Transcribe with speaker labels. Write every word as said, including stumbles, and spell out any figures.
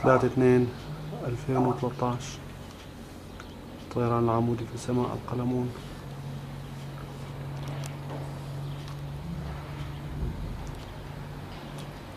Speaker 1: ثلاثة اثنين ألفين وثلاثة عشر. الطيران العمودي في سماء القلمون.